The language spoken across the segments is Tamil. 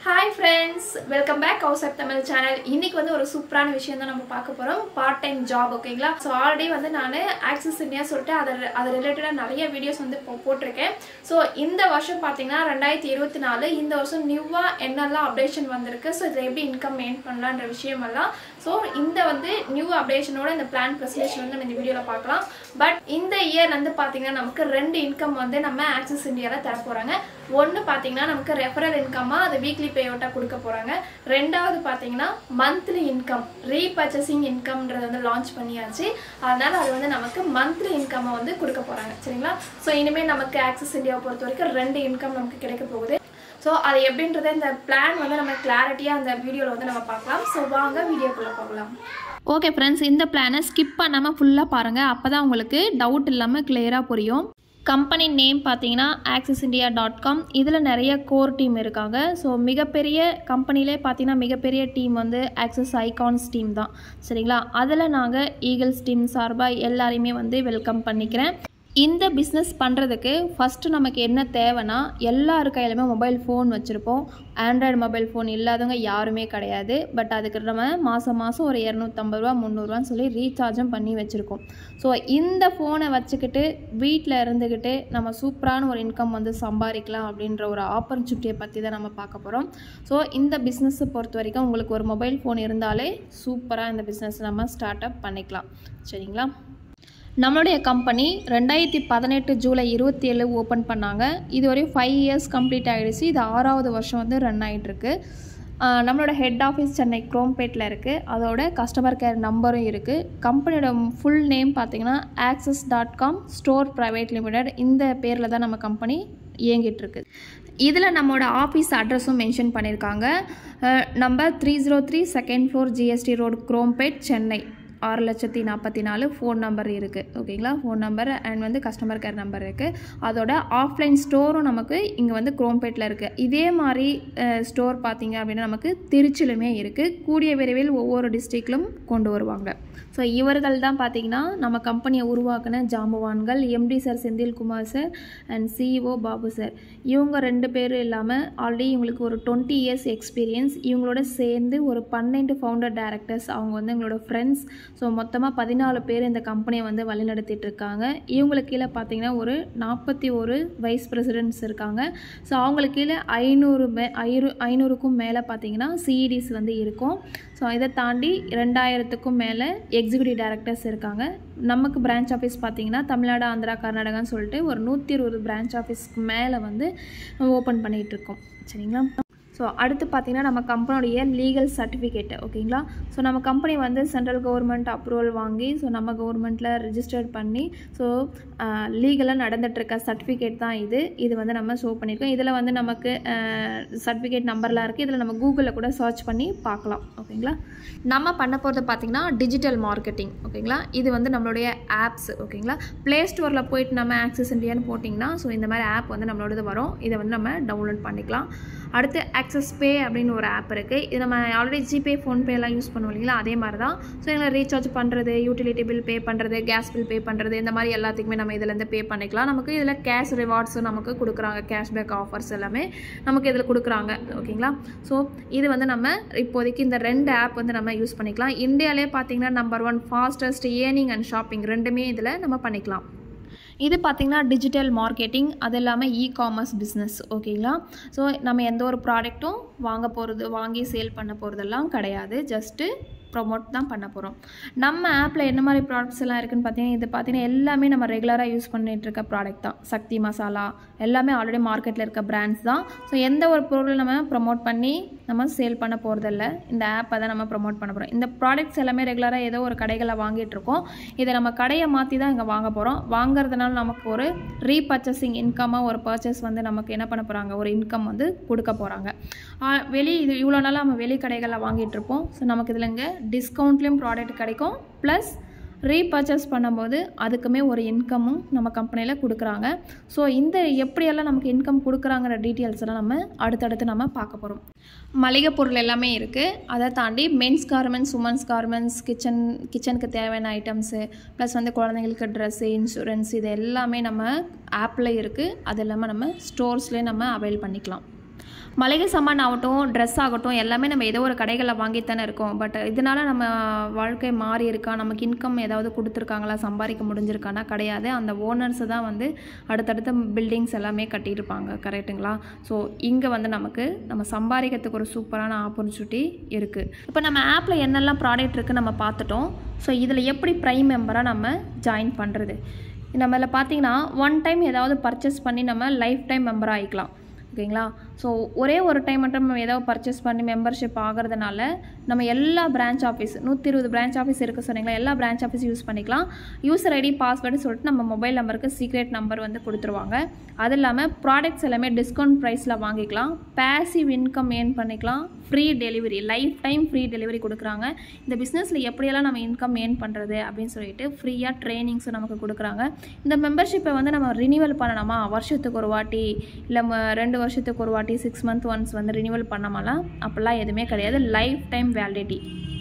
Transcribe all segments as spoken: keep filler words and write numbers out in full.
Hi friends, welcome back House Tamil channel. இன்னைக்கு வந்து ஒரு சூப்பரான விஷயம் தான் நம்ம பார்க்க போறோம். பார்ட் டைம் ஜாப் ஓகேங்களா? சோ ஆல்ரெடி வந்து நான் Access India சொல்லிட்டு அத அத ரிலேட்டடா நிறைய வீடியோஸ் வந்து போட்டுருக்கேன். சோ இந்த வருஷம் பாத்தீங்கன்னா இரண்டாயிரத்து இருபத்தி நான்கு இந்த வருஷம் நியூவா என்னெல்லாம் அப்டேஷன் வந்திருக்கு. சோ இத எப்படி இன்கம் earn பண்ணலாம்ன்ற விஷயம் எல்லாம் சோ இந்த வந்து நியூ அப்டேஷனோட இந்த பிளான் பிரசன்டேஷன் வந்து நம்ம இந்த வீடியோல பார்க்கலாம். பட் இந்த இயர் வந்து பாத்தீங்கன்னா நமக்கு ரெண்டு இன்கம் வந்து நம்ம Access Indiaல தர போறாங்க. ஒன்னு பாத்தீங்கன்னா நமக்கு ரெஃபரல் இன்கமா அது வீக்லி பேஅவுட்டா கொடுக்க போறாங்க. ரெண்டாவது பாத்தீங்கன்னா மந்த்லி இன்கம் ரீபர்ச்சேசிங் இன்கம்ன்றது வந்து லான்ச் பண்ணியாச்சு. அதனால அது வந்து நமக்கு மந்த்லி இன்கம் வந்து கொடுக்க போறாங்க. சரிங்களா? சோ இனிமே நமக்கு Access India பொறுத்த வரைக்கும் ரெண்டு இன்கம் நமக்கு கிடைக்க போகுது. சோ அது எப்படின்றத இந்த பிளான் வந்து நம்ம கிளாரிட்டியா அந்த வீடியோல வந்து நம்ம பார்க்கலாம். சோ வாங்க வீடியோக்குள்ள போகலாம். ஓகே ஃப்ரெண்ட்ஸ், இந்த பிளானை ஸ்கிப் பண்ணாமல் ஃபுல்லாக பாருங்கள். அப்போ தான் உங்களுக்கு டவுட் இல்லாமல் கிளியராக புரியும். கம்பெனி நேம் பார்த்தீங்கன்னா ஆக்சிஸ் இண்டியா டாட் காம். இதில் நிறைய கோர் டீம் இருக்காங்க. ஸோ மிகப்பெரிய கம்பெனிலே பார்த்தீங்கன்னா மிகப்பெரிய டீம் வந்து ஆக்சிஸ் ஐகான்ஸ் டீம் தான். சரிங்களா? அதில் நாங்கள் ஈகிள்ஸ் டீம் சார்பாக எல்லாரையுமே வந்து வெல்கம் பண்ணிக்கிறேன். இந்த பிஸ்னஸ் பண்ணுறதுக்கு ஃபஸ்ட்டு நமக்கு என்ன தேவைன்னா எல்லாரு கையிலுமே மொபைல் ஃபோன் வச்சுருப்போம். ஆண்ட்ராய்டு மொபைல் ஃபோன் இல்லாதவங்க யாருமே கிடையாது. பட் அதுக்கு நம்ம மாதம் மாதம் ஒரு இரநூத்தம்பது ரூபா முந்நூறுவான்னு சொல்லி ரீசார்ஜும் பண்ணி வச்சுருக்கோம். ஸோ இந்த ஃபோனை வச்சுக்கிட்டு வீட்டில் இருந்துக்கிட்டு நம்ம சூப்பரான ஒரு இன்கம் வந்து சம்பாதிக்கலாம் அப்படின்ற ஒரு ஆப்பர்ச்சுனிட்டியை பற்றி தான் நம்ம பார்க்க போகிறோம். ஸோ இந்த பிஸ்னஸை பொறுத்த வரைக்கும் உங்களுக்கு ஒரு மொபைல் ஃபோன் இருந்தாலே சூப்பராக இந்த பிஸ்னஸ் நம்ம ஸ்டார்ட் அப் பண்ணிக்கலாம். சரிங்களா? நம்மளுடைய கம்பெனி ரெண்டாயிரத்தி பதினெட்டு ஜூலை இருபத்தி ஏழு ஓப்பன் பண்ணாங்க. இது ஒரு ஃபைவ் இயர்ஸ் கம்ப்ளீட் ஆகிடுச்சு. இது ஆறாவது வருஷம் வந்து ரன் ஆகிட்டுருக்கு. நம்மளோட ஹெட் ஆஃபீஸ் சென்னை குரோம்பேட்டில் இருக்குது. அதோட கஸ்டமர் கேர் நம்பரும் இருக்குது. கம்பெனியோட ஃபுல் நேம் பார்த்திங்கன்னா Axis dot com store private limited. இந்த பேரில் தான் நம்ம கம்பெனி இயங்கிட்டுருக்கு. இதில் நம்மளோட ஆஃபீஸ் அட்ரஸும் மென்ஷன் பண்ணியிருக்காங்க. Number three zero three second floor GST road Chromepet Chennai ஆறு லட்சத்தி நாற்பத்தி நாலு ஃபோன் நம்பர் இருக்குது. ஓகேங்களா? ஃபோன் நம்பர் அண்ட் வந்து கஸ்டமர் கேர் நம்பர் இருக்குது. அதோட ஆஃப்லைன் ஸ்டோரும் நமக்கு இங்கே வந்து குரோம்பேட்டில் இருக்குது. இதே மாதிரி ஸ்டோர் பார்த்திங்க அப்படின்னா நமக்கு திருச்சிலுமே இருக்குது. கூடிய விரைவில் ஒவ்வொரு டிஸ்ட்ரிக்ட்லும் கொண்டு வருவாங்க. ஸோ இவர்கள் தான் பார்த்திங்கன்னா நம்ம கம்பெனியை உருவாக்கின ஜாம்பவான்கள். MD sir Senthilkumar sir and CEO Babu sir. இவங்க ரெண்டு பேரும் இல்லாமல் ஆல்ரெடி இவங்களுக்கு ஒரு டுவெண்ட்டி இயர்ஸ் எக்ஸ்பீரியன்ஸ். இவங்களோட சேர்ந்து ஒரு பன்னெண்டு ஃபவுண்டர் டைரக்டர்ஸ் அவங்க வந்து எங்களோட ஃப்ரெண்ட்ஸ். ஸோ மொத்தமாக பதினாலு பேர் இந்த கம்பெனியை வந்து வழிநடத்திட்டு இருக்காங்க. இவங்களுக்கு கீழே பார்த்திங்கன்னா ஒரு நாற்பத்தி ஒரு வைஸ் பிரசிடென்ட்ஸ் இருக்காங்க. ஸோ அவங்களுக்கு கீழே ஐநூறு மே ஐநூறு ஐநூறுக்கும் மேலே பார்த்திங்கன்னா சிஇடிஸ் வந்து இருக்கும். ஸோ இதை தாண்டி ரெண்டாயிரத்துக்கும் மேலே எக்ஸிக்யூட்டிவ் டைரக்டர்ஸ் இருக்காங்க. நமக்கு பிரான்ச் ஆஃபீஸ் பார்த்திங்கன்னா தமிழ்நாடு, ஆந்திரா, கர்நாடகான்னு சொல்லிட்டு ஒரு நூற்றி இருபது பிரான்ச் ஆஃபீஸ்க்கு மேலே வந்து ஓப்பன் பண்ணிகிட்ருக்கோம். சரிங்களா? ஸோ அடுத்து பார்த்திங்கன்னா நம்ம கம்பெனியோடைய லீகல் சர்டிஃபிகேட்டு. ஓகேங்களா? ஸோ நம்ம கம்பெனி வந்து சென்ட்ரல் கவர்மெண்ட் அப்ரூவல் வாங்கி ஸோ நம்ம கவர்மெண்ட்டில் ரிஜிஸ்டர்ட் பண்ணி ஸோ லீகலாக நடந்துகிட்ருக்க சர்டிஃபிகேட் தான் இது. இது வந்து நம்ம ஷோ பண்ணியிருக்கோம். இதில் வந்து நமக்கு சர்டிஃபிகேட் நம்பர்லாம் இருக்குது. இதில் நம்ம கூகுளில் கூட சர்ச் பண்ணி பார்க்கலாம். ஓகேங்களா? நம்ம பண்ண போகிறது பார்த்திங்கன்னா டிஜிட்டல் மார்க்கெட்டிங். ஓகேங்களா? இது வந்து நம்மளுடைய ஆப்ஸ். ஓகேங்களா? ப்ளே ஸ்டோரில் போயிட்டு நம்ம ஆக்சிஸ் இண்டியான்னு போட்டிங்கன்னா ஸோ இந்த மாதிரி ஆப் வந்து நம்மளோடது வரும். இதை வந்து நம்ம டவுன்லோட் பண்ணிக்கலாம். அடுத்து ஆக்சிஸ் பே அப்படின்னு ஒரு ஆப் இருக்குது. இது நம்ம ஆல்ரெடி ஜிபே, ஃபோன்பே எல்லாம் யூஸ் பண்ணுவோம் இல்லைங்களா? அதே மாதிரி தான். ஸோ எங்களை ரீசார்ஜ் பண்ணுறது, யூட்டிலிட்டி பில் பே பண்ணுறது, கேஸ் பில் பே பண்ணுறது, இந்த மாதிரி எல்லாத்துக்குமே நம்ம இதிலேருந்து பே பண்ணிக்கலாம். நமக்கு இதில் கேஷ் ரிவார்ட்ஸும் நமக்கு கொடுக்குறாங்க. கேஷ்பேக் ஆஃபர்ஸ் எல்லாமே நமக்கு இதில் கொடுக்குறாங்க. ஓகேங்களா? ஸோ இது வந்து நம்ம இப்போதைக்கு இந்த ரெண்டு ஆப் வந்து நம்ம யூஸ் பண்ணிக்கலாம். இந்தியாவிலே பார்த்திங்கன்னா number one fastest earning and shopping ரெண்டுமே இதில் நம்ம பண்ணிக்கலாம். இது பார்த்திங்கன்னா டிஜிட்டல் மார்க்கெட்டிங், அது இல்லாமல் இ காமர்ஸ் பிஸ்னஸ். ஓகேங்களா? ஸோ நம்ம எந்த ஒரு ப்ராடக்ட்டும் வாங்க போகிறது வாங்கி சேல் பண்ண போகிறதெல்லாம் கிடையாது. ஜஸ்ட்டு ப்ரொமோட் தான் பண்ண போகிறோம். நம்ம ஆப்பில் என்ன மாதிரி ப்ராடக்ட்ஸ் எல்லாம் இருக்குதுன்னு பார்த்தீங்கன்னா இது பார்த்திங்கன்னா எல்லாமே நம்ம ரெகுலராக யூஸ் பண்ணிகிட்டு இருக்க ப்ராடக்ட் தான். சக்தி மசாலா எல்லாமே ஆல்ரெடி மார்க்கெட்டில் இருக்க பிராண்ட்ஸ் தான். ஸோ எந்த ஒரு பொருளும் நம்ம ப்ரொமோட் பண்ணி நம்ம சேல் பண்ண போகிறதில்ல. இந்த ஆப்பை தான் நம்ம ப்ரொமோட் பண்ண போகிறோம். இந்த ப்ராடக்ட்ஸ் எல்லாமே ரெகுலராக ஏதோ ஒரு கடைகளை வாங்கிட்டு இருக்கோம். இதை நம்ம கடையை மாற்றி தான் இங்கே வாங்க போகிறோம். வாங்குறதுனால நமக்கு ஒரு ரீபர்ச்சேசிங் இன்கமாக ஒரு பர்ச்சேஸ் வந்து நமக்கு என்ன பண்ண போகிறாங்க, ஒரு இன்கம் வந்து கொடுக்க போகிறாங்க. வெளி இது இவ்வளோ நாளாக நம்ம வெளி கடைகளில் வாங்கிட்டு இருப்போம். ஸோ நமக்கு இதில் இங்கே டிஸ்கவுண்ட்லேயும் ப்ராடக்ட் கிடைக்கும். ப்ளஸ் ரீபர்ச்சேஸ் பண்ணும்போது அதுக்குமே ஒரு இன்கமும் நம்ம கம்பெனியில் கொடுக்குறாங்க. ஸோ இந்த எப்படியெல்லாம் நமக்கு இன்கம் கொடுக்குறாங்கிற டீட்டெயில்ஸ் எல்லாம் நம்ம அடுத்தடுத்து நம்ம பார்க்க போகிறோம். மளிகை பொருள் எல்லாமே இருக்குது. அதை தாண்டி men's garments, women's garments, kitchen கிச்சனுக்கு தேவையான ஐட்டம்ஸு, ப்ளஸ் வந்து குழந்தைங்களுக்கு ட்ரெஸ்ஸு, இன்சூரன்ஸ், இது எல்லாமே நம்ம ஆப்பில் இருக்குது. அது இல்லாமல் நம்ம ஸ்டோர்ஸ்லேயே நம்ம அவைல் பண்ணிக்கலாம். மளிகை சாமான் ஆகட்டும், ட்ரெஸ் ஆகட்டும், எல்லாமே நம்ம ஏதோ ஒரு கடைகளில் வாங்கித்தானே இருக்கோம். பட் இதனால் நம்ம வாழ்க்கை மாறி இருக்கா, நமக்கு இன்கம் ஏதாவது கொடுத்துருக்காங்களா, சம்பாதிக்க முடிஞ்சிருக்கானா? கிடையாது. அந்த ஓனர்ஸு தான் வந்து அடுத்தடுத்த பில்டிங்ஸ் எல்லாமே கட்டியிருப்பாங்க. கரெக்டுங்களா? ஸோ இங்கே வந்து நமக்கு நம்ம சம்பாதிக்கிறதுக்கு ஒரு சூப்பரான ஆப்பர்ச்சுனிட்டி இருக்குது. இப்போ நம்ம ஆப்பில் என்னெல்லாம் ப்ராடக்ட் இருக்குது நம்ம பார்த்துட்டோம். ஸோ இதில் எப்படி ப்ரைம் மெம்பராக நம்ம ஜாயின் பண்ணுறது? நம்மள பார்த்தீங்கன்னா ஒன் டைம் ஏதாவது பர்ச்சேஸ் பண்ணி நம்ம லைஃப் டைம் மெம்பராக ஆகிக்கலாம். ஓகேங்களா? ஸோ ஒரே ஒரு டைம் மட்டும் நம்ம ஏதாவது பர்ச்சேஸ் பண்ணி மெம்பர்ஷிப் ஆகிறதுனால நம்ம எல்லா பிரான்ச் ஆஃபீஸ் நூற்றி இருபது பிரான்ச் ஆஃபீஸ் இருக்குது சொன்னீங்களா, எல்லா பிரான்ச் ஆஃபீஸ் யூஸ் பண்ணிக்கலாம். யூசர் ஐடி பாஸ்வேர்டு சொல்லிட்டு நம்ம மொபைல் நம்பருக்கு சீக்ரெட் நம்பர் வந்து கொடுத்துருவாங்க. அது இல்லாமல் ப்ராடக்ட்ஸ் எல்லாமே டிஸ்கவுண்ட் ப்ரைஸில் வாங்கிக்கலாம். பேசிவ் இன்கம் ஏர்ன் பண்ணிக்கலாம். Free delivery, lifetime free delivery கொடுக்குறாங்க. இந்த பிஸ்னஸில் எப்படியெல்லாம் நம்ம இன்கம் ஏர்ன் பண்ணுறது அப்படின்னு சொல்லிட்டு ஃப்ரீயாக ட்ரைனிங்ஸும் நமக்கு கொடுக்குறாங்க. இந்த மெம்பர்ஷிப்பை வந்து நம்ம ரினிவல் பண்ணணுமா, வருஷத்துக்கு ஒரு வாட்டி இல்லை ரெண்டு வருஷத்துக்கு ஒரு வாட்டி சிக்ஸ் மந்த் ஒன்ஸ் வந்து ரினிவல் பண்ணமாலாம்? அப்படிலாம் எதுவுமே கிடையாது. Lifetime validity.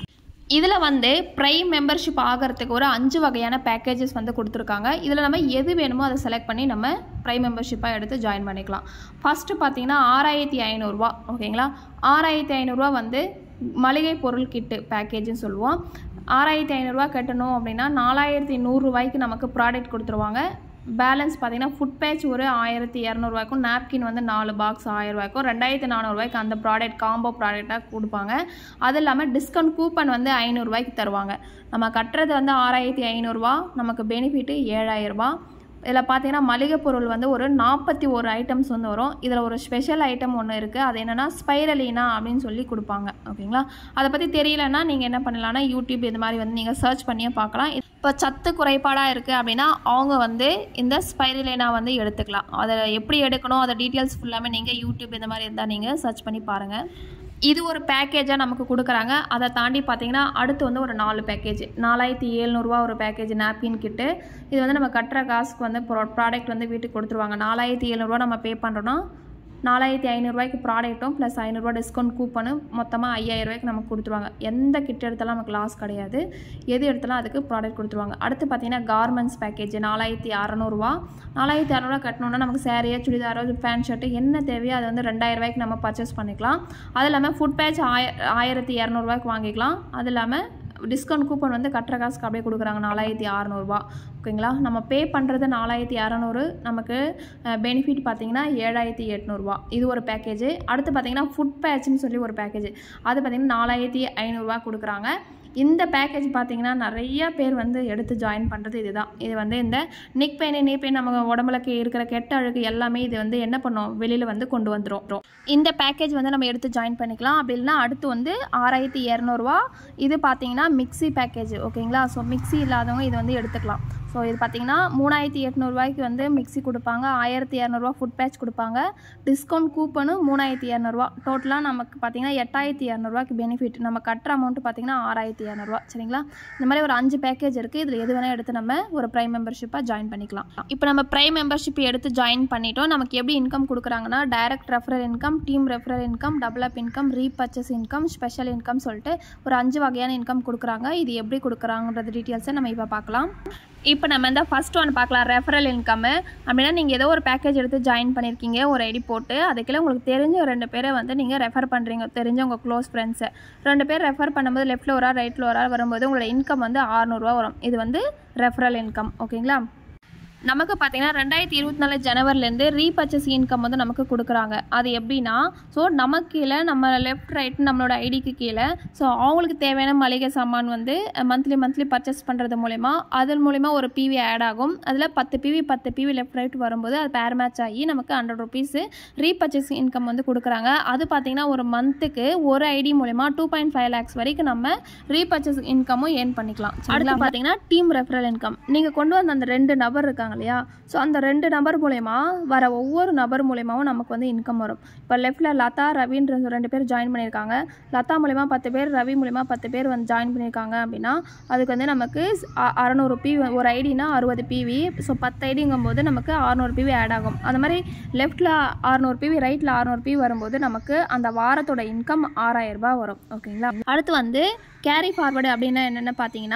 இதில் வந்து ப்ரைம் மெம்பர்ஷிப் ஆகிறதுக்கு ஒரு அஞ்சு வகையான பேக்கேஜஸ் வந்து கொடுத்துருக்காங்க. இதில் நம்ம எது வேணுமோ அதை செலக்ட் பண்ணி நம்ம ப்ரைம் மெம்பர்ஷிப்பாக எடுத்து ஜாயின் பண்ணிக்கலாம். ஃபஸ்ட்டு பார்த்தீங்கன்னா ஆறாயிரத்தி ஐநூறுரூவா. ஓகேங்களா? ஆறாயிரத்தி ஐநூறுரூவா வந்து மளிகை பொருள் கிட்டு பேக்கேஜ்னு சொல்லுவோம். ஆறாயிரத்தி ஐநூறுரூவா கட்டணும் அப்படின்னா நாலாயிரத்தி நூறுரூவாய்க்கு நமக்கு ப்ராடக்ட் கொடுத்துருவாங்க. பேலன்ஸ் பார்த்தீங்கன்னா ஃபுட் பேட்ச் ஒரு ஆயிரத்தி இரநூறுவாய்க்கும், நாப்கின் வந்து நாலு பாக்ஸ் ஆயிரரூவாய்க்கும், ரெண்டாயிரத்தி நானூறுரூவாய்க்கு அந்த ப்ராடக்ட் காம்போ ப்ராடக்டாக கொடுப்பாங்க. அது இல்லாமல் டிஸ்கவுண்ட் கூப்பன் வந்து ஐநூறுரூவாய்க்கு தருவாங்க. நம்ம கட்டுறது வந்து ஆறாயிரத்தி ஐநூறுரூவா, நமக்கு பெனிஃபிட்டு ஏழாயிரரூபா. இதில் பார்த்தீங்கன்னா மளிகை பொருள் வந்து ஒரு நாற்பத்தி ஒரு ஐட்டம்ஸ் வந்து வரும். இதில் ஒரு ஸ்பெஷல் ஐட்டம் ஒன்று இருக்குது. அது என்னென்னா ஸ்பைரலினா அப்படின்னு சொல்லி கொடுப்பாங்க. ஓகேங்களா? அதை பற்றி தெரியலன்னா நீங்கள் என்ன பண்ணலான்னா யூடியூப் இது மாதிரி வந்து நீங்கள் சர்ச் பண்ணியே பார்க்கலாம். இப்போ சத்து குறைபாடாக இருக்குது அப்படின்னா அவங்க வந்து இந்த ஸ்பைரலினா வந்து எடுத்துக்கலாம். அதை எப்படி எடுக்கணும், அதை டீட்டெயில்ஸ் ஃபுல்லாமே நீங்கள் யூடியூப் இந்த மாதிரி இருந்தால் நீங்கள் சர்ச் பண்ணி பாருங்கள். இது ஒரு பேக்கேஜாக நமக்கு கொடுக்குறாங்க. அதை தாண்டி பார்த்தீங்கன்னா அடுத்து வந்து ஒரு நாலு பேக்கேஜ், நாலாயிரத்தி எழுநூறுவா ஒரு பேக்கேஜ் நாப்கின் கிட்டு. இது வந்து நம்ம கட்டுற காசுக்கு வந்து ப்ரா ப்ராடக்ட் வந்து வீட்டுக்கு கொடுத்துருவாங்க. நாலாயிரத்தி எழுநூறுவா நம்ம பே பண்ணுறோன்னா நாலாயிரத்தி ஐநூறுரூவாய்க்கு ப்ராடக்ட்டும் ப்ளஸ் ஐநூறுரூவா டிஸ்கவுண்ட் கூப்பனு மொத்தமாக ஐயாயிரரூவாய்க்கு நமக்கு கொடுத்துருவாங்க. எந்த கிட்ட எடுத்தாலும் நமக்கு லாஸ் கிடையாது. எது எடுத்தாலும் அதுக்கு ப்ராடக்ட் கொடுத்துருவாங்க. அடுத்து பார்த்தீங்கன்னா கார்மெண்ட்ஸ் பேக்கேஜ் நாலாயிரத்தி அறநூறுவா. நாலாயிரத்தி அறநூறுவா கட்டணுன்னா நமக்கு சேரீயோ சுடிதாரோ பேண்ட் ஷர்ட்டு என்ன தேவையோ அது வந்து ரெண்டாயிரரூவாய்க்கு நம்ம பர்ச்சேஸ் பண்ணிக்கலாம். அது இல்லாமல் ஃபுட் பேட்ச் ஆய ஆயிரத்தி இரநூறுவாய்க்கு வாங்கிக்கலாம். அது இல்லாமல் டிஸ்கவுண்ட் கூப்பன் வந்து கட்டுற காசுக்கு அப்படியே கொடுக்குறாங்க நாலாயிரத்தி அறநூறுபா. ஓகேங்களா? நம்ம பே பண்ணுறது நாலாயிரத்தி அறநூறு, நமக்கு பெனிஃபிட் பார்த்தீங்கன்னா ஏழாயிரத்தி எட்நூறுபா. இது ஒரு பேக்கேஜ். அடுத்து பார்த்தீங்கன்னா ஃபுட் பேட்ச்னு சொல்லி ஒரு பேக்கேஜ். அது பார்த்தீங்கன்னா நாலாயிரத்தி ஐநூறுரூவா கொடுக்குறாங்க. இந்த பேக்கேஜ் பார்த்தீங்கன்னா நிறைய பேர் வந்து எடுத்து ஜாயின் பண்ணுறது இதுதான். இது வந்து இந்த நிக் பெயின் நீ பெயின் நம்ம உடம்புல இருக்கிற கெட்ட அழுக்கு எல்லாமே இது வந்து என்ன பண்ணோம், வெளியில் வந்து கொண்டு வந்துடும். இந்த பேக்கேஜ் வந்து நம்ம எடுத்து ஜாயின் பண்ணிக்கலாம். அப்படி இல்லைனா அடுத்து வந்து ஆறாயிரத்தி இரநூறுவா. இது பார்த்தீங்கன்னா மிக்சி பேக்கேஜ். ஓகேங்களா? ஸோ மிக்சி இல்லாதவங்க இது வந்து எடுத்துக்கலாம். ஸோ இது பார்த்தீங்கன்னா மூணாயிரத்தி எட்நூறுவாய்க்கு வந்து மிக்சி கொடுப்பாங்க. ஆயிரத்தி இரநூறுவா ஃபுட் பேட்ச் கொடுப்பாங்க. டிஸ்கவுண்ட் கூப்பனும் மூணாயிரத்தி இரநூறுவா. டோட்டலாக நமக்கு பார்த்தீங்கன்னா எட்டாயிரத்தி இரநூறுவாய்க்கு பெனிஃபிட். நம்ம கட்டுற அமௌண்ட்டு பார்த்தீங்கன்னா ஆறாயிரத்தி இரநூறுவா. சரிங்களா? இந்த மாதிரி ஒரு அஞ்சு பேக்கேஜ் இருக்குது. இதில் எது வேணால் எடுத்து நம்ம ஒரு ப்ரைம் மெம்பர்ஷிப்பாக ஜாயின் பண்ணிக்கலாம். இப்போ நம்ம ப்ரைம் மெம்பர்ஷிப் எடுத்து ஜாயின் பண்ணிட்டோம். நமக்கு எப்படி இன்கம் கொடுக்குறாங்கன்னா direct referral income, team referral income, double up income, repurchase income, special income சொல்லிட்டு ஒரு அஞ்சு வகையான இன்கம் கொடுக்குறாங்க. இது எப்படி கொடுக்குறாங்கன்றது டீட்டெயில்ஸை நம்ம இப்போ பார்க்கலாம். இப்போ நம்ம இந்த ஃபஸ்ட் ஒன் பார்க்கலாம், ரெஃபரல் இன்கம்மு. அப்படின்னா நீங்கள் ஏதோ ஒரு பேக்கேஜ் எடுத்து ஜாயின் பண்ணியிருக்கீங்க, ஒரு ஐடி போட்டு, அதுக்கெல்லாம் உங்களுக்கு தெரிஞ்ச ரெண்டு பேரை வந்து நீங்கள் ரெஃபர் பண்ணுறீங்க, தெரிஞ்ச உங்கள் க்ளோஸ் ஃப்ரெண்ட்ஸை ரெண்டு பேர் ரெஃபர் பண்ணும்போது லெஃப்ட்டில் ஒரு ஆள் ரைட்டில் ஒரு ஆள் வரும்போது உங்களோட இன்கம் வந்து அறுநூறுவா வரும். இது வந்து ரெஃபரல் இன்கம். ஓகேங்களா? நமக்கு பார்த்தீங்கன்னா ரெண்டாயிரத்தி இருபத்தி நாலு ஜனவரிலேருந்து ரீபர்ச்சேஸ் இன்கம் வந்து நமக்கு கொடுக்குறாங்க. அது எப்படின்னா, ஸோ நமக்கு கீழே நம்ம லெஃப்ட் ரைட் நம்மளோட ஐடிக்கு கீழே ஸோ அவங்களுக்கு தேவையான மளிகை சாமான் வந்து மந்த்லி மந்த்லி பர்ச்சேஸ் பண்ணுறது மூலிமா அதன் மூலிமா ஒரு பிவி ஆட் ஆகும். அதில் பத்து பிவி பத்து பிவி லெஃப்ட் ரைட் வரும்போது அது பேர் மேட்ச் ஆகி நமக்கு ஹண்ட்ரட் ருபீஸு ரீபர்ச்சேஸ் இன்கம் வந்து கொடுக்குறாங்க. அது பார்த்தீங்கன்னா ஒரு மந்த்துக்கு ஒரு ஐடி மூலிமா டூ பாயிண்ட் ஃபைவ் லேக்ஸ் வரைக்கும் நம்ம ரீபர்ச்சேஸ் இன்கமும் ஏர்ன் பண்ணிக்கலாம். அடுத்து பார்த்தீங்கன்னா டீம் ரெஃபரல் இன்கம். நீங்கள் கொண்டு வந்த அந்த ரெண்டு நபர் இருக்காங்க இல்லையா, ஸோ அந்த ரெண்டு நபர் மூலயமா வர ஒவ்வொரு நபர் மூலயமாவும் நமக்கு வந்து இன்கம் வரும். இப்போ லெஃப்டில் லதா ரவின்ற ரெண்டு பேர் ஜாயின் பண்ணியிருக்காங்க. லதா மூலயமா பத்து பேர், ரவி மூலயமா பத்து பேர் வந்து ஜாயின் பண்ணியிருக்காங்க அப்படின்னா அதுக்கு வந்து நமக்கு அறநூறு பிவி, ஒரு ஐடினா அறுபது பிவி, ஸோ பத்து ஐடிங்கும் போது நமக்கு அறுநூறு பிவி ஆட் ஆகும். அந்த மாதிரி லெஃப்டில் அறுநூறு பிவி, ரைட்டில் அறுநூறு பிவி வரும்போது நமக்கு அந்த வாரத்தோட இன்கம் ஆறாயிரம் ரூபாய் வரும். ஓகேங்களா? அடுத்து வந்து கேரி ஃபார்வர்டு அப்படின்னா என்னென்னு பார்த்தீங்கன்னா,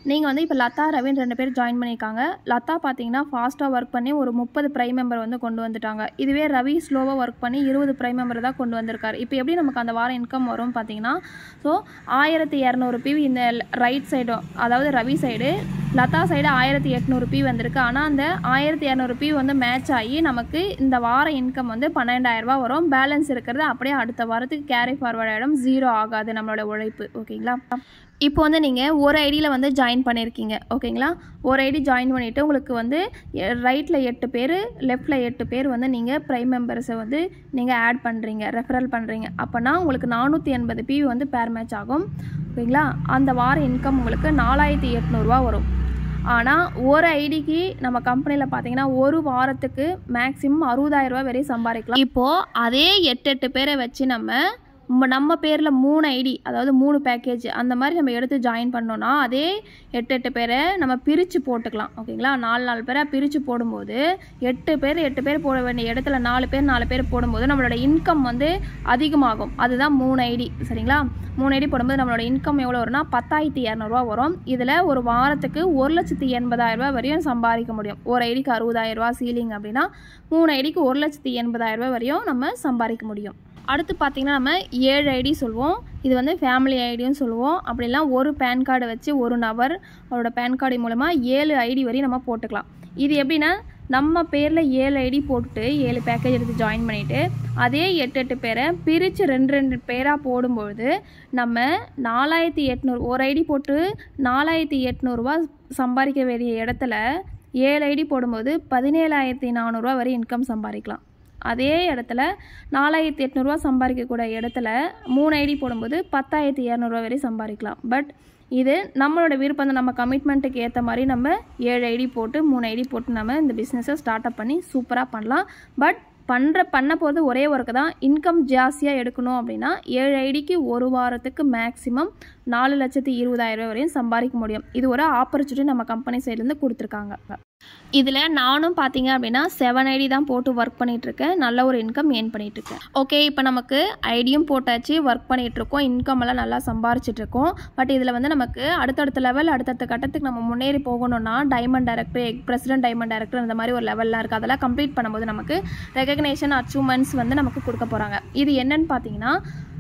நீங்கள் வந்து இப்போ லதா ரவின் ரெண்டு பேர் ஜாயின் பண்ணியிருக்காங்க. லதா பார்த்தீங்கன்னா ஃபாஸ்ட்டாக ஒர்க் பண்ணி ஒரு முப்பது ப்ரைம் மெம்பர் வந்து கொண்டு வந்துட்டாங்க. இதுவே ரவி ஸ்லோவாக ஒர்க் பண்ணி இருபது ப்ரைம் மெம்பர் தான் கொண்டு வந்திருக்காரு. இப்போ எப்படி நமக்கு அந்த வாரம் இன்கம் வரும் பார்த்தீங்கன்னா, ஸோ ஆயிரத்தி இரநூறு பிவி இந்த ரைட் சைடும், அதாவது ரவி சைடு, லதா சைடு ஆயிரத்தி எட்நூறு பி வந்திருக்கு. ஆனால் அந்த ஆயிரத்தி இரநூறு பி வந்து மேட்ச் ஆகி நமக்கு இந்த வார இன்கம் வந்து பன்னெண்டாயிரரூபா வரும். பேலன்ஸ் இருக்கிறது அப்படியே அடுத்த வாரத்துக்கு கேரி ஃபார்வர்ட் ஆகிடும், ஜீரோ ஆகாது நம்மளோட உழைப்பு. ஓகேங்களா? இப்போ வந்து நீங்கள் ஒரு ஐடியில் வந்து ஜாயின் பண்ணியிருக்கீங்க. ஓகேங்களா? ஒரு ஐடி ஜாயின் பண்ணிவிட்டு உங்களுக்கு வந்து ரைட்டில் எட்டு பேர், லெஃப்டில் எட்டு பேர் வந்து நீங்கள் ப்ரைம் மெம்பர்ஸை வந்து நீங்கள் ஆட் பண்ணுறீங்க, ரெஃபரல் பண்ணுறீங்க. அப்போனா உங்களுக்கு நானூற்றி எண்பது பி வந்து பேர் மேட்ச் ஆகும். ஓகேங்களா? அந்த வார இன்கம் உங்களுக்கு நாலாயிரத்தி எட்நூறுரூவா வரும். ஆனால் ஒரு ஐடிக்கு நம்ம கம்பெனியில் பார்த்தீங்கன்னா ஒரு வாரத்துக்கு மேக்ஸிமம் அறுபதாயிரரூபா வரையும் சம்பாதிக்கலாம். இப்போது அதே எட்டு எட்டு பேரை வச்சு நம்ம நம்ம பேரில் மூணு ஐடி, அதாவது மூணு பேக்கேஜ் அந்த மாதிரி நம்ம எடுத்து ஜாயின் பண்ணோன்னா அதே எட்டு எட்டு பேரை நம்ம பிரித்து போட்டுக்கலாம். ஓகேங்களா? நாலு நாலு பேரை பிரித்து போடும்போது எட்டு பேர் எட்டு பேர் போட வேண்டிய இடத்துல நாலு பேர் நாலு பேர் போடும்போது நம்மளோட இன்கம் வந்து அதிகமாகும். அதுதான் மூணு ஐடி. சரிங்களா? மூணு ஐடி போடும்போது நம்மளோட இன்கம் எவ்வளோ வரும்னா பத்தாயிரத்தி இரநூறுவா வரும். இதில் ஒரு வாரத்துக்கு ஒரு லட்சத்தி எண்பதாயிரரூபா வரையும் சம்பாதிக்க முடியும். ஒரு ஐடிக்கு அறுபதாயிரரூவா சீலிங் அப்படின்னா மூணு ஐடிக்கு ஒரு லட்சத்தி எண்பதாயிரரூபா வரையும் நம்ம சம்பாதிக்க முடியும். அடுத்து பார்த்திங்கன்னா நம்ம ஏழு ஐடி சொல்லுவோம். இது வந்து ஃபேமிலி ஐடியும் சொல்லுவோம். அப்படிலாம் ஒரு பேன் கார்டை வச்சு ஒரு நபர் அவரோட பேன் கார்டு மூலமாக ஏழு ஐடி வரையும் நம்ம போட்டுக்கலாம். இது எப்படின்னா நம்ம பேரில் ஏழு ஐடி போட்டுட்டு ஏழு பேக்கேஜ் எடுத்து ஜாயின் பண்ணிவிட்டு அதே எட்டு எட்டு பேரை பிரித்து ரெண்டு ரெண்டு பேராக போடும்பொழுது நம்ம நாலாயிரத்தி எட்நூறு ஒரு ஐடி போட்டு நாலாயிரத்தி எட்நூறுரூவா சம்பாதிக்க வேண்டிய இடத்துல ஏழு ஐடி போடும்போது பதினேழாயிரத்தி நானூறுரூவா வரை இன்கம் சம்பாதிக்கலாம். அதே இடத்துல நாலாயிரத்தி எட்நூறுரூவா சம்பாதிக்கக்கூடிய இடத்துல மூணு ஐடி போடும்போது பத்தாயிரத்தி இரநூறுவா வரை சம்பாதிக்கலாம். பட் இது நம்மளோட விருப்பம் தான். நம்ம கமிட்மெண்ட்டுக்கு ஏற்ற மாதிரி நம்ம ஏழு ஐடி போட்டு மூணு ஐடி போட்டு நம்ம இந்த பிஸ்னஸை ஸ்டார்ட் அப் பண்ணி சூப்பராக பண்ணலாம். பட் பண்ணுற பண்ண போகிறது ஒரே ஒர்க்கு தான். இன்கம் ஜாஸ்தியாக எடுக்கணும் அப்படின்னா ஏழு ஐடிக்கு ஒரு வாரத்துக்கு மேக்ஸிமம் நாலு லட்சத்தி இருபதாயிரம் வரையும் சம்பாதிக்க முடியும். இது ஒரு ஆப்பர்ச்சுனிட்டி நம்ம கம்பெனி சைட்லேருந்து கொடுத்துருக்காங்க. இதில் நானும் பார்த்தீங்க அப்படின்னா செவன் ஐடி தான் போட்டு ஒர்க் பண்ணிகிட்ருக்கேன். நல்ல ஒரு இன்கம் ஏர்ன் பண்ணிகிட்ருக்கேன். ஓகே, இப்போ நமக்கு ஐடியும் போட்டாச்சு, ஒர்க் பண்ணிகிட்ருக்கோம், இன்கம் எல்லாம் நல்லா சம்பாரிச்சிட்ருக்கோம். பட் இதில் வந்து நமக்கு அடுத்தடுத்த லெவல் அடுத்தடுத்த கட்டத்துக்கு நம்ம முன்னேறி போகணும்னா diamond director, ex president diamond director அந்த மாதிரி ஒரு லெவல்லாம் இருக்குது. அதெல்லாம் கம்ப்ளீட் பண்ணும்போது நமக்கு ரெகக்னேஷன் அச்சீவ்மெண்ட்ஸ் வந்து நமக்கு கொடுக்க போகிறாங்க. இது என்னன்னு பார்த்தீங்கன்னா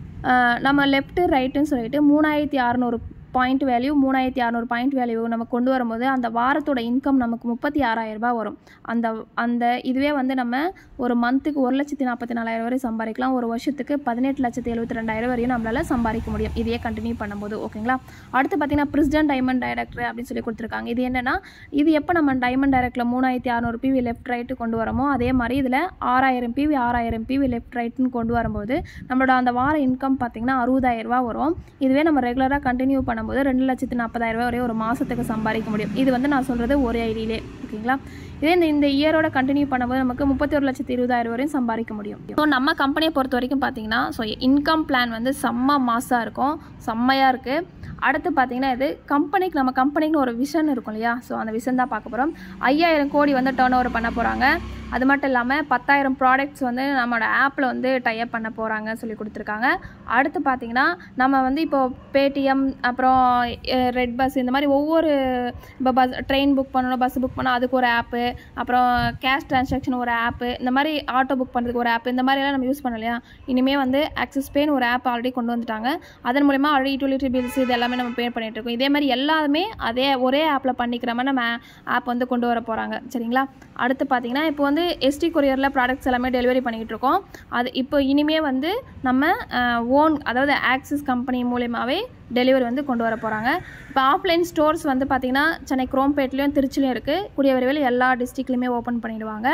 நம்ம லெஃப்ட்டு ரைட்டுன்னு சொல்லிட்டு மூணாயிரத்தி அறநூறு பாயிண்ட் வேல்யூ மூணாயிரத்தி அறநூறு பாயிண்ட் வேல்யூ நம்ம கொண்டு வரும்போது அந்த வாரத்தோட இன்கம் நமக்கு முப்பத்தி ஆறாயிரம் ரூபாய் வரும். அந்த அந்த இதுவே வந்து நம்ம ஒரு மந்த்துக்கு ஒரு லட்சத்தி நாற்பத்தி நாலாயிரம் வரை சம்பாதிக்கலாம். ஒரு வருஷத்துக்கு பதினெட்டு லட்சத்தி எழுபத்தி ரெண்டாயிரம் வரையும் நம்மளால் சம்பாதிக்க முடியும் இதையே கண்டினியூ பண்ணும்போது. ஓகேங்களா? அடுத்து பார்த்தீங்கன்னா பிரசிடென்ட் டைமண்ட் டைரக்டர் அப்படின்னு சொல்லி கொடுத்துருக்காங்க. இது என்னென்னா இது எப்போ நம்ம டைமண்ட் டைரக்டரில் மூணாயிரத்தி அறநூறு பிவி லெஃப்ட் ரைட்டு கொண்டு வரமோ அதே மாதிரி இதில் ஆறாயிரம் பிவி ஆறாயிரம் பிவி லெஃப்ட் ரைட்டுன்னு கொண்டு வரும்போது நம்மளோட அந்த வார இன்கம் பார்த்தீங்கன்னா அறுபதாயிரம் ரூபா வரும். இதுவே நம்ம ரெகுலராக கண்டினியூ பண்ண போது ரெண்டு லட்சத்தி நாற்பதாயிரம் ரூபாய் வரை ஒரு மாதத்துக்கு சம்பாதிக்க முடியும். இது வந்து நான் சொல்கிறது ஒரு ஐடியிலே. ஓகேங்களா? இதே இந்த இந்த இயரோட கண்டினியூ பண்ணும்போது நமக்கு முப்பத்தி ஒரு லட்சத்தி இருபதாயிரம் வரையும் சம்பாதிக்க முடியும். ஸோ நம்ம கம்பெனியை பொறுத்த வரைக்கும் பார்த்தீங்கன்னா ஸோ இன்கம் பிளான் வந்து செம்ம மாசாக இருக்கும், செம்மையாக இருக்குது. அடுத்து பார்த்தீங்கன்னா இது கம்பெனிக்கு நம்ம கம்பெனிக்குன்னு ஒரு விஷன் இருக்கும் இல்லையா? ஸோ அந்த விஷன் தான் பார்க்க போகிறோம். ஐயாயிரம் கோடி வந்து டர்ன் ஓவர் பண்ண போகிறாங்க. அது மட்டும் இல்லாமல் பத்தாயிரம் ப்ராடக்ட்ஸ் வந்து நம்மளோட ஆப்பில் வந்து டைப் பண்ண போகிறாங்க சொல்லி கொடுத்துருக்காங்க. அடுத்து பார்த்திங்கன்னா நம்ம வந்து இப்போது பேடிஎம் அப்புறம் ரெட் பஸ் இந்த மாதிரி ஒவ்வொரு இப்போ பஸ் ட்ரெயின் புக் பண்ணணும், பஸ் புக் பண்ணால் அதுக்கு ஒரு ஆப்பு, அப்புறம் கேஷ் ட்ரான்சாக்ஷன் ஒரு ஆப்பு, இந்த மாதிரி ஆட்டோ புக் பண்ணுறதுக்கு ஒரு ஆப்பு, இந்த மாதிரிலாம் நம்ம யூஸ் பண்ணோம் இல்லையா? இனிமேல் வந்து ஆக்சிஸ் பேன்னு ஒரு ஆப் ஆல்ரெடி கொண்டு வந்துட்டாங்க. அதன் மூலமா ஆல்ரெடி யூட்டிலிட்டி பில்ஸ் இது எல்லாமே நம்ம பே பண்ணிகிட்டு இருக்கோம். இதே மாதிரி எல்லாமே அதே ஒரே ஆப்பில் பண்ணிக்கிற மாதிரி நம்ம ஆப் வந்து கொண்டு வர போகிறாங்க. சரிங்களா? அடுத்து பார்த்திங்கன்னா இப்போ வந்து எஸ்டி கொரியரில் ப்ராடக்ட்ஸ் எல்லாமே டெலிவரி பண்ணிக்கிட்டு இருக்கோம். அது இப்போ இனிமே வந்து நம்ம ஓன் அதாவது ஆக்சிஸ் கம்பெனி மூலமாகவே டெலிவரி வந்து கொண்டு வர போகிறாங்க. இப்போ ஆஃப்லைன் ஸ்டோர்ஸ் வந்து பார்த்திங்கன்னா சென்னை குரோம்பேட்லேயும் திருச்சிலையும் இருக்குது. கூடிய விரைவில் எல்லா டிஸ்ட்ரிக்ட்லையுமே ஓப்பன் பண்ணிடுவாங்க.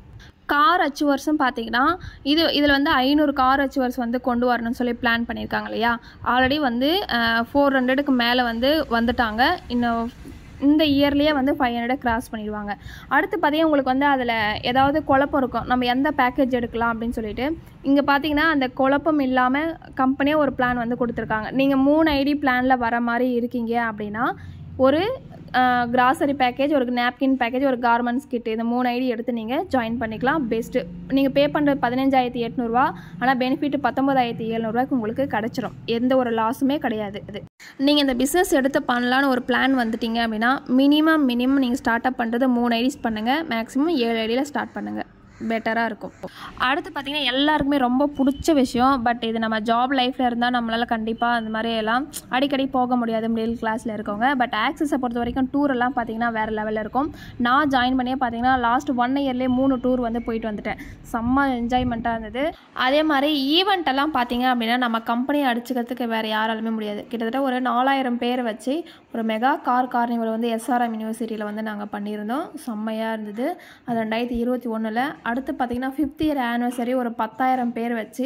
கார் அச்சுவர்ஸும் பார்த்தீங்கன்னா இது இதில் வந்து ஐநூறு கார் அச்சுவர்ஸ் வந்து கொண்டு வரணும்னு சொல்லி பிளான் பண்ணியிருக்காங்க இல்லையா? ஆல்ரெடி வந்து ஃபோர் ஹண்ட்ரடுக்கு மேலே வந்து வந்துட்டாங்க. இன்னும் இந்த இயர்லேயே வந்து ஃபைவ் ஹண்ட்ரட் கிராஸ் பண்ணிடுவாங்க. அடுத்து பார்த்தீங்கன்னா உங்களுக்கு வந்து அதில் ஏதாவது குழப்பம் இருக்கும், நம்ம எந்த பேக்கேஜ் எடுக்கலாம் அப்படின்னு சொல்லிட்டு. இங்கே பார்த்தீங்கன்னா அந்த குழப்பம் இல்லாமல் கம்பெனியே ஒரு பிளான் வந்து கொடுத்துருக்காங்க. நீங்கள் மூணு ஐடி பிளானில் வர மாதிரி இருக்கீங்க அப்படின்னா ஒரு கிராசரி பேக்கேஜ், ஒரு நாப்கின் பேக்கேஜ், ஒரு கார்மெண்ட்ஸ் கிட், இந்த மூணு ஐடி எடுத்து நீங்கள் ஜாயின் பண்ணிக்கலாம். பெஸ்ட்டு. நீங்கள் பே பண்ணுறது பதினஞ்சாயிரத்தி எட்நூறுவா, ஆனால் பெனிஃபிட் பத்தொம்பதாயிரத்தி எழுநூறுவாய்க்கு உங்களுக்கு கிடச்சிரும். எந்த ஒரு லாஸுமே கிடையாது. இது நீங்கள் இந்த பிஸ்னஸ் எடுத்து பண்ணலான்னு ஒரு பிளான் வந்துட்டீங்க அப்படின்னா மினிமம் மினிமம் நீங்கள் ஸ்டார்ட் அப் பண்ணுறது மூணு ஐடிஸ் பண்ணுங்கள். மேக்ஸிமம் ஏழு ஐடியில் ஸ்டார்ட் பண்ணுங்கள். பெட்டராக இருக்கும். அடுத்து பார்த்திங்கன்னா எல்லாருக்குமே ரொம்ப பிடிச்ச விஷயம், பட் இது நம்ம ஜாப் லைஃப்பில் இருந்தால் நம்மளால் கண்டிப்பாக அந்த மாதிரி எல்லாம் அடிக்கடி போக முடியாது மிடில் கிளாஸில் இருக்கவங்க. பட் ஆக்சஸை பொறுத்த வரைக்கும் டூர் எல்லாம் பார்த்திங்கன்னா வேறு லெவலில் இருக்கும். நான் ஜாயின் பண்ணியே பார்த்திங்கன்னா லாஸ்ட் ஒன் இயர்லேயே மூணு டூர் வந்து போயிட்டு வந்துட்டேன். செம்ம என்ஜாய்மெண்ட்டாக இருந்தது. அதே மாதிரி ஈவெண்ட் எல்லாம் பார்த்திங்க அப்படின்னா நம்ம கம்பெனியை அடிச்சுக்கிறதுக்கு வேறு யாராலுமே முடியாது. கிட்டத்தட்ட ஒரு நாலாயிரம் பேர் வச்சு ஒரு மெகா கார் கார்னிவல் வந்து எஸ்ஆர்எம் யூனிவர்சிட்டியில் வந்து நாங்கள் பண்ணியிருந்தோம். செம்மையாக இருந்தது. அது ரெண்டாயிரத்தி இருபத்தி ஒன்றில். அடுத்து பார்த்திங்கன்னா ஃபிஃப்த் இயர் ஆனிவர்சரி ஒரு பத்தாயிரம் பேர் வச்சு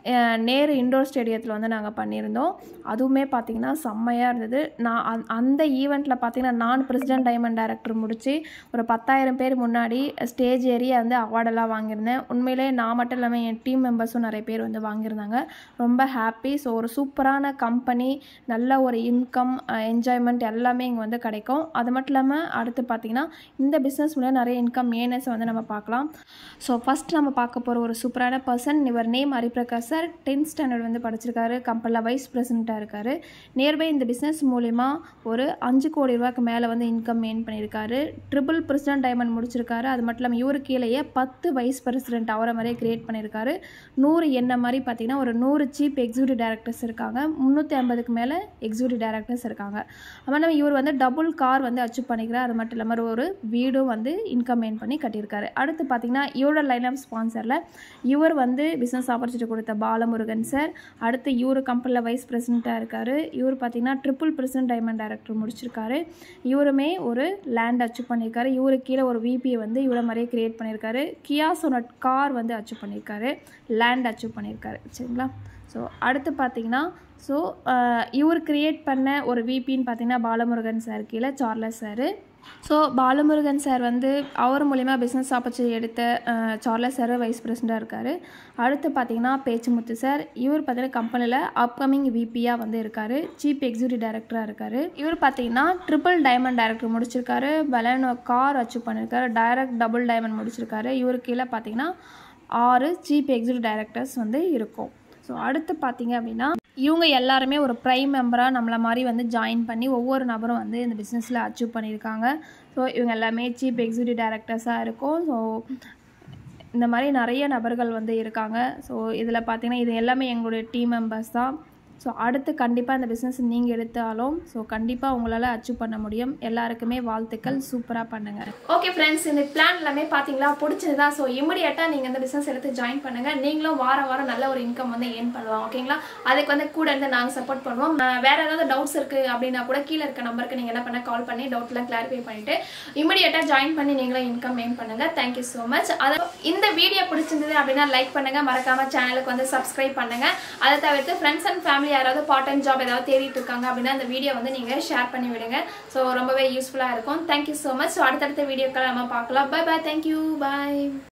நேரு இண்டோர் ஸ்டேடியத்தில் வந்து நாங்கள் பண்ணியிருந்தோம். அதுவுமே பார்த்திங்கன்னா செம்மையாக இருந்தது. நான் அந் அந்த ஈவெண்ட்டில் பார்த்திங்கன்னா நான் பிரசிடென்ட் டைமண்ட் டைரக்டர் முடித்து ஒரு பத்தாயிரம் பேர் முன்னாடி ஸ்டேஜ் ஏறி வந்து அவார்டெல்லாம் வாங்கியிருந்தேன். உண்மையிலே நான் மட்டும் இல்லாமல் என் டீம் மெம்பர்ஸும் நிறைய பேர் வந்து வாங்கியிருந்தாங்க. ரொம்ப ஹாப்பி. ஸோ ஒரு சூப்பரான கம்பெனி, நல்ல ஒரு இன்கம், என்ஜாய்மெண்ட் எல்லாமே இங்கே வந்து கிடைக்கும். அது மட்டும் இல்லாமல் அடுத்து பார்த்திங்கன்னா இந்த பிஸ்னஸ் மூலம் நிறைய இன்கம் ஏர்னர்ஸை வந்து நம்ம பார்க்கலாம். ஸோ ஃபஸ்ட் நம்ம பார்க்க போகிற ஒரு சூப்பரான பர்சன், இவர் name Hariprakash sir. Tenth standard வந்து படிச்சிருக்காரு. கம்பெனியில் வைஸ் பிரசிடெண்ட்டாக இருக்கார். நியர்பை இந்த பிஸ்னஸ் மூலிமா ஒரு அஞ்சு கோடி ரூபாய்க்கு மேலே வந்து இன்கம் ஏர்ன் பண்ணியிருக்காரு. ட்ரிபிள் பிரசிடென்ட் டைமண்ட் முடிச்சிருக்காரு. அது மட்டும் இல்லாமல் இவரு கீழேயே பத்து வைஸ் பிரசிடென்ட் அவரை மாதிரியே கிரியேட் பண்ணியிருக்காரு. நூறு என்ன மாதிரி பார்த்திங்கன்னா ஒரு நூறு சீப் எக்ஸிக்யூட்டிவ் டைரக்டர்ஸ் இருக்காங்க. முந்நூற்றி ஐம்பதுக்கு மேலே எக்ஸிக்யூட்டிவ் டைரக்டர்ஸ் இருக்காங்க. அதனால் இவர் வந்து டபுள் கார் வந்து அச்சீவ் பண்ணிக்கிறார். அது மட்டும் இல்லாமல் ஒரு வீடும் வந்து இன்கம் ஏர்ன் பண்ணி கட்டியிருக்காரு. அடுத்து பார்த்திங்கன்னா இவரோட லைன் ஆஃப் ஸ்பான்சரில் இவர் வந்து பிஸ்னஸ் ஆப்பர்ச்சுனிட்டி கொடுத்த பாலமுருகன் சார். அடுத்து இவர் கம்பெனியில் வைஸ் பிரசிடெண்ட்டாக இருக்கார். இவர் பார்த்திங்கன்னா ட்ரிபிள் பிரசிடென்ட் டைமண்ட் டைரக்டர் முடிச்சிருக்காரு. இவருமே ஒரு லேண்ட் அச்சீவ் பண்ணியிருக்காரு. இவருக்கு கீழே ஒரு விபியை வந்து இவரை மாதிரியே கிரியேட் பண்ணியிருக்காரு. கியா சோனட் கார் வந்து அச்சீவ் பண்ணியிருக்காரு. லேண்ட் அச்சீவ் பண்ணியிருக்காரு. சரிங்களா? ஸோ அடுத்து பார்த்திங்கன்னா ஸோ இவர் கிரியேட் பண்ண ஒரு விபின்னு பார்த்திங்கன்னா பாலமுருகன் சார் கீழே Charles sir. So Balamurugan sir வந்து அவர் மூலிமா பிஸ்னஸ் ஆப்பர்ச்சுனிட்டி எடுத்த சார்லஸ் சார் வைஸ் பிரசிடெண்ட்டாக இருக்கார். அடுத்து பார்த்திங்கன்னா பேச்சுமுத்து சார். இவர் பார்த்திங்கன்னா கம்பெனியில் அப்கமிங் விபியாக வந்து இருக்கார். சீப் எக்ஸிக்யூட்டிவ் டைரக்டராக இருக்கார். இவர் பார்த்திங்கன்னா ட்ரிபிள் டைமண்ட் டைரக்டர் முடிச்சிருக்காரு. பலனோ கார் அச்சீவ் பண்ணியிருக்காரு. டைரக்ட் டபுள் டைமண்ட் முடிச்சிருக்காரு. இவருக்கு கீழே பார்த்திங்கன்னா ஆறு சீப் எக்ஸிக்யூட்டிவ் டைரக்டர்ஸ் வந்து இருக்கும். ஸோ அடுத்து பார்த்திங்க அப்படின்னா இவங்க எல்லாருமே ஒரு ப்ரைம் மெம்பராக நம்மளை மாதிரி வந்து ஜாயின் பண்ணி ஒவ்வொரு நபரும் வந்து இந்த பிஸ்னஸில் அச்சீவ் பண்ணியிருக்காங்க. ஸோ இவங்க எல்லாமே சீப் எக்ஸிக்யூட்டிவ் டைரக்டர்ஸாக இருக்கும். ஸோ இந்த மாதிரி நிறைய நபர்கள் வந்து இருக்காங்க. ஸோ இதில் பார்த்திங்கன்னா இது எல்லாமே எங்களுடைய டீம் மெம்பர்ஸ் தான். ஸோ அடுத்து கண்டிப்பாக இந்த பிஸ்னஸ் நீங்கள் எடுத்தாலும் ஸோ கண்டிப்பாக உங்களால் அச்சீவ் பண்ண முடியும். எல்லாருக்குமே வாழ்த்துக்கள். சூப்பராக பண்ணுங்கள். ஓகே ஃப்ரெண்ட்ஸ், இந்த பிளான் எல்லாமே பார்த்தீங்களா, பிடிச்சதா? ஸோ இமிடியேட்டாக நீங்கள் இந்த பிஸ்னஸ் எடுத்து ஜாயின் பண்ணுங்கள். நீங்களும் வாரம் வாரம் நல்ல ஒரு இன்கம் வந்து ஏர்ன் பண்ணலாம். ஓகேங்களா? அதுக்கு வந்து கூட இருந்து நாங்கள் சப்போர்ட் பண்ணுவோம். வேறு ஏதாவது டவுட்ஸ் இருக்குது அப்படின்னா கூட கீழே இருக்க நம்பருக்கு நீங்கள் என்ன பண்ண கால் பண்ணி டவுட்லாம் கிளாரிஃபை பண்ணிவிட்டு இமிடியேட்டாக ஜாயின் பண்ணி நீங்களும் இன்கம் ஏர்ன் பண்ணுங்கள். Thank you so much. அதை இந்த வீடியோ பிடிச்சிருந்தது அப்படின்னா லைக் பண்ணுங்கள். மறக்காமல் சேனலுக்கு வந்து சப்ஸ்கிரைப் பண்ணுங்கள். அதை தவிர்த்து ஃப்ரெண்ட்ஸ் அண்ட் ஃபேமிலி யாராவது பார்ட் டைம் ஜாப் ஏதாவது தேடிட்டு இருக்காங்க அப்படின்னா இந்த வீடியோ வந்து நீங்கள் ஷேர் பண்ணி விடுங்க. ஸோ ரொம்பவே யூஸ்ஃபுல்லாக இருக்கும். Thank you so much. ஸோ அடுத்தடுத்த வீடியோக்களை நம்ம பார்க்கலாம். Bye bye. தேங்க்யூ. பாய்.